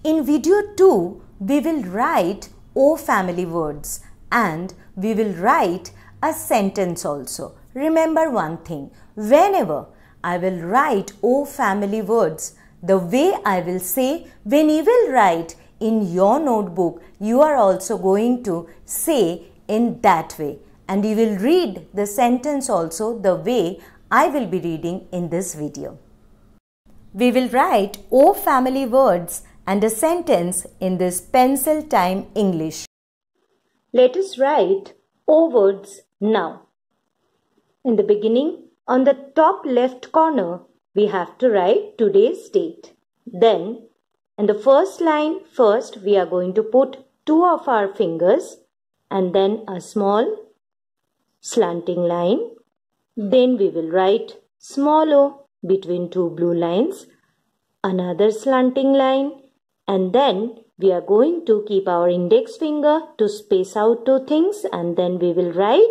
In video 2, we will write O family words and we will write a sentence also. Remember one thing, whenever I will write O family words, the way I will say, when you will write in your notebook, you are also going to say in that way. And you will read the sentence also the way I will be reading in this video. We will write O family words and a sentence in this pencil time English. Let us write O words now. In the beginning, on the top left corner, we have to write today's date. Then, in the first line, first we are going to put two of our fingers and then a small slanting line. Then we will write small O between two blue lines, another slanting line, and then we are going to keep our index finger to space out two things, and then we will write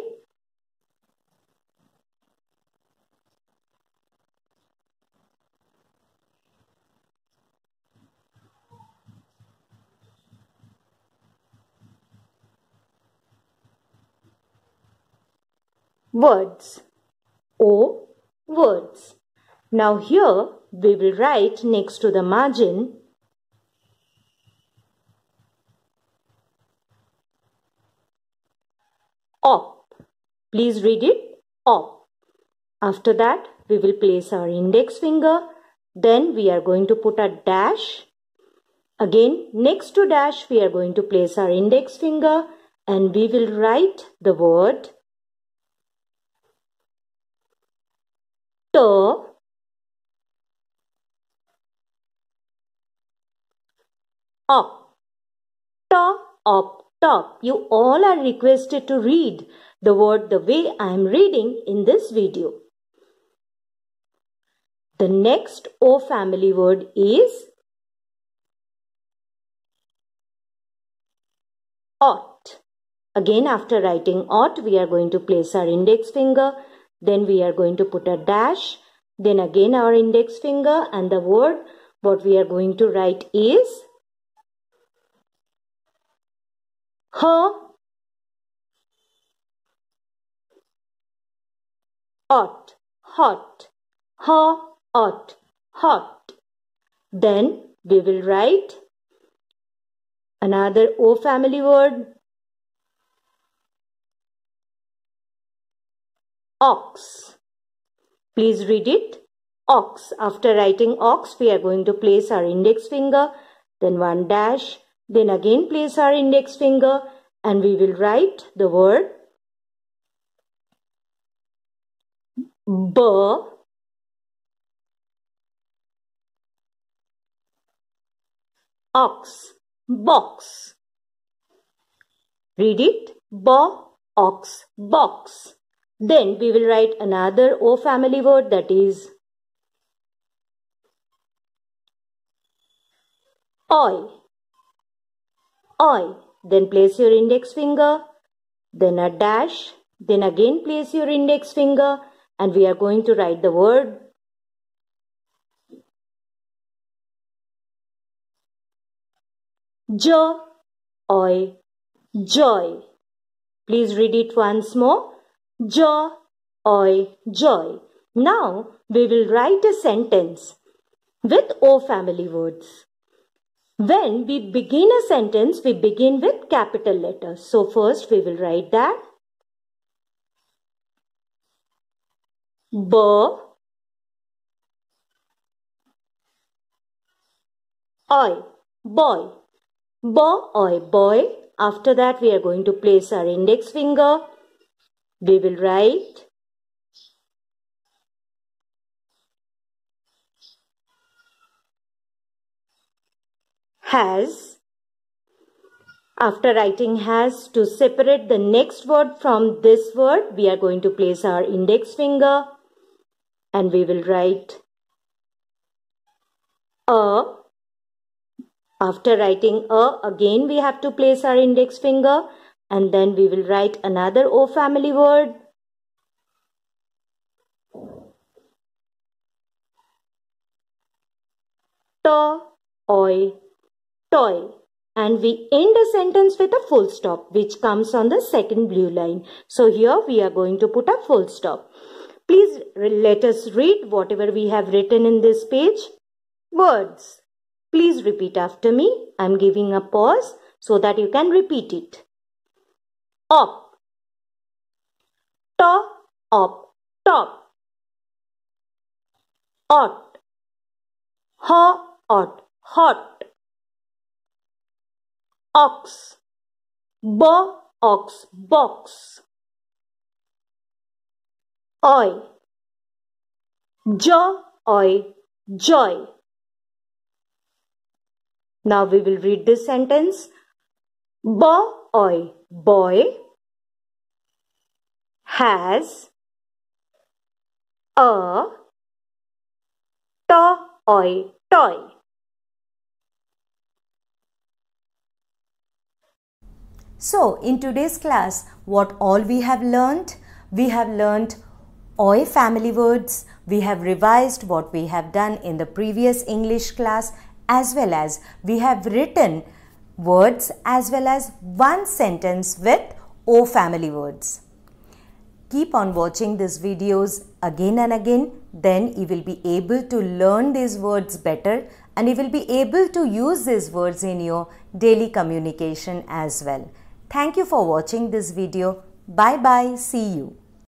words. O words. Now here we will write next to the margin op. Please read it op. After that we will place our index finger. Then we are going to put a dash. Again next to dash we are going to place our index finger and we will write the word to. Op. To, op, top. You all are requested to read the word the way I am reading in this video. The next O family word is ought. Again after writing ought, we are going to place our index finger. Then we are going to put a dash. Then again our index finger, and the word what we are going to write is her. Ought, hot, her, ought, hot. Then we will write another O family word, ox. Please read it, ox. After writing ox, we are going to place our index finger, then one dash, then again place our index finger, and we will write the word ox, box. Read it, ox, box. Then we will write another O family word, that is oil. Oil. Then place your index finger, then a dash, then again place your index finger, and we are going to write the word joy. Please read it once more. Joy. Now we will write a sentence with O family words. When we begin a sentence, we begin with capital letters. So first we will write that boy. Boy. After that we are going to place our index finger. We will write has. After writing has, to separate the next word from this word, we are going to place our index finger and we will write a. After writing a, again we have to place our index finger and then we will write another O family word. Toy. toy. And we end a sentence with a full stop, which comes on the second blue line. So here we are going to put a full stop. Please let us read whatever we have written in this page. Words. Please repeat after me. I am giving a pause so that you can repeat it. Op. To, op, top. Ot. Ho, ot, hot. Ox. Bo, ox, box. Oi. Jo, oi, joy. Now we will read this sentence. Bo, oi, boy has a to, oi, toy. So, in today's class, what all we have learnt? We have learnt oi family words. We have revised what we have done in the previous English class, as well as we have written words as well as one sentence with o family words. Keep on watching these videos again and again. Then you will be able to learn these words better and you will be able to use these words in your daily communication as well. Thank you for watching this video. Bye bye. See you.